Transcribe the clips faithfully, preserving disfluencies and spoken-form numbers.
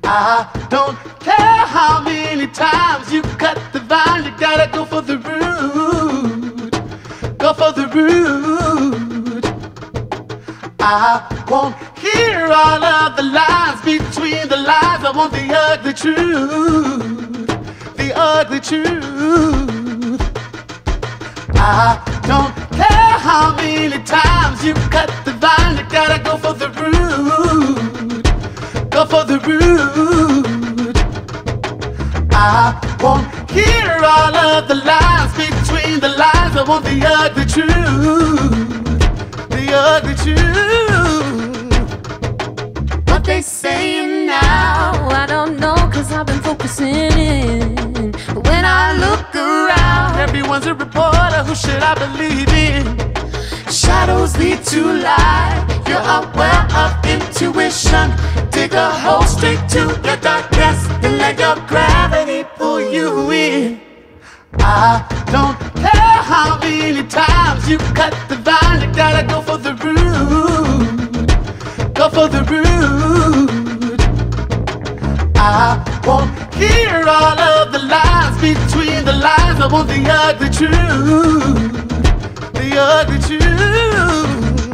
I don't care how many times you cut the vine, you gotta go for the root. Go for the root. I won't hear all of the lies between the lies. I want the ugly truth. The ugly truth. I don't care how many times you cut the vine, you gotta go for the root. Go for the root. I won't hear all of the lies between the lies. I want the ugly truth. The ugly truth. What they saying now, I don't know, cause I've been focusing in. But when I look around, everyone's a reporter, who should I believe in? Shadows lead to light. You're a well of intuition. Dig a hole straight to your darkness, then let your gravity pull you in. I don't care how many times you cut the vine, you gotta go for the root. Go for the root. I won't hear all of the lies between the lies. I want the ugly truth. The ugly truth.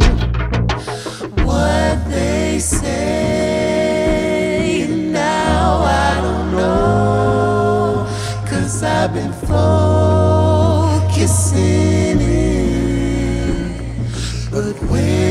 What they say now, I don't know, cause I've been focusing in. But when